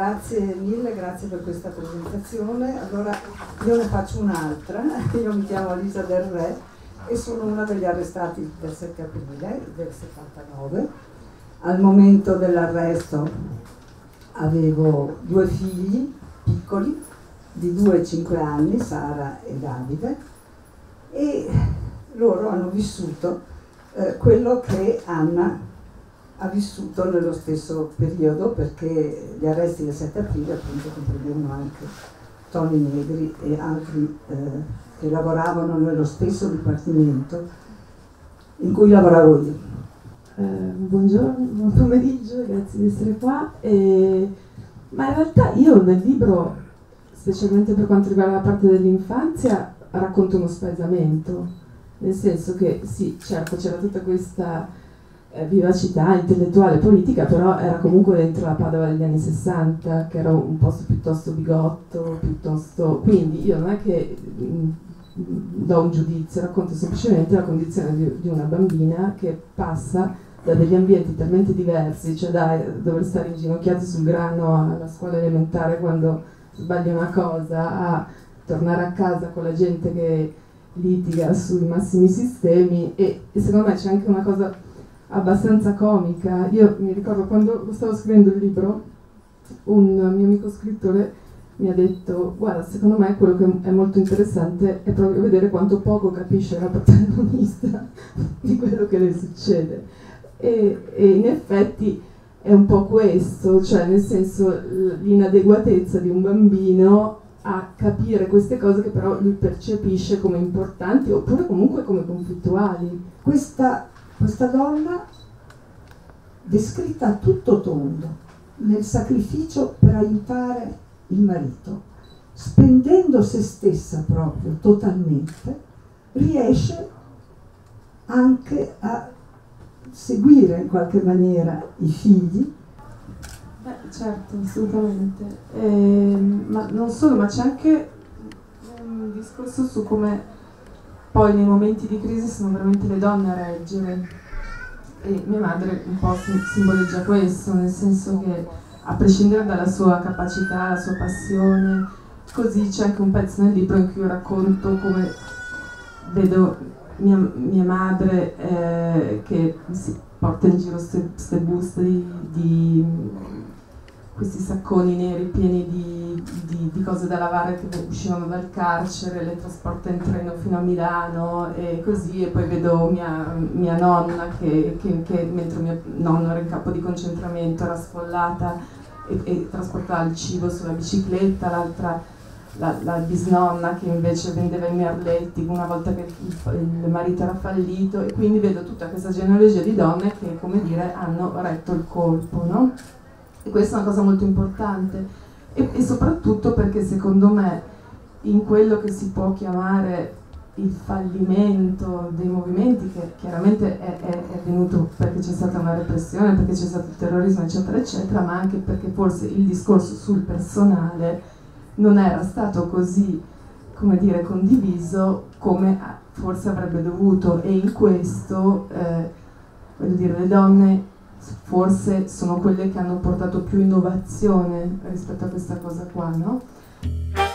Grazie mille, grazie per questa presentazione. Allora io ne faccio un'altra. Io mi chiamo Alisa Del Re e sono una degli arrestati del 7 aprile del 79. Al momento dell'arresto avevo 2 figli piccoli di 2 e 5 anni, Sara e Davide, e loro hanno vissuto quello che Anna ha vissuto nello stesso periodo, perché gli arresti del 7 aprile appunto comprendevano anche Toni Negri e altri che lavoravano nello stesso dipartimento in cui lavoravo io. Buongiorno, buon pomeriggio, grazie di essere qua. Ma in realtà io nel libro, specialmente per quanto riguarda la parte dell'infanzia, racconto uno spaesamento, nel senso che sì, certo c'era tutta questa vivacità intellettuale, politica, però era comunque dentro la Padova degli anni 60, che era un posto piuttosto bigotto, quindi io non è che do un giudizio, racconto semplicemente la condizione di una bambina che passa da degli ambienti talmente diversi, cioè da dover stare inginocchiati sul grano alla scuola elementare quando sbaglia una cosa, a tornare a casa con la gente che litiga sui massimi sistemi, e secondo me c'è anche una cosa abbastanza comica. Io mi ricordo quando stavo scrivendo il libro, un mio amico scrittore mi ha detto: guarda, secondo me quello che è molto interessante è proprio vedere quanto poco capisce la protagonista di quello che le succede, e in effetti è un po' questo, cioè nel senso l'inadeguatezza di un bambino a capire queste cose che però lui percepisce come importanti oppure comunque come conflittuali. Questa donna descritta a tutto tondo nel sacrificio per aiutare il marito, spendendo se stessa proprio totalmente, riesce anche a seguire in qualche maniera i figli. Certo, assolutamente. Ma non solo, ma c'è anche un discorso su come poi nei momenti di crisi sono veramente le donne a reggere, e mia madre un po' simboleggia questo, nel senso che a prescindere dalla sua capacità, la sua passione, così c'è anche un pezzo nel libro in cui io racconto come vedo mia madre che si porta in giro queste buste di questi sacconi neri pieni di cose da lavare che uscivano dal carcere, le trasporta in treno fino a Milano e così, e poi vedo mia nonna che mentre mio nonno era in campo di concentramento era sfollata e trasportava il cibo sulla bicicletta, l'altra la bisnonna che invece vendeva i merletti una volta che il marito era fallito, e quindi vedo tutta questa genealogia di donne che, come dire, hanno retto il colpo, no? E questa è una cosa molto importante, e soprattutto perché secondo me in quello che si può chiamare il fallimento dei movimenti, che chiaramente è venuto perché c'è stata una repressione, perché c'è stato il terrorismo eccetera eccetera, ma anche perché forse il discorso sul personale non era stato così, come dire, condiviso come forse avrebbe dovuto, e in questo voglio dire, le donne forse sono quelle che hanno portato più innovazione rispetto a questa cosa qua, no?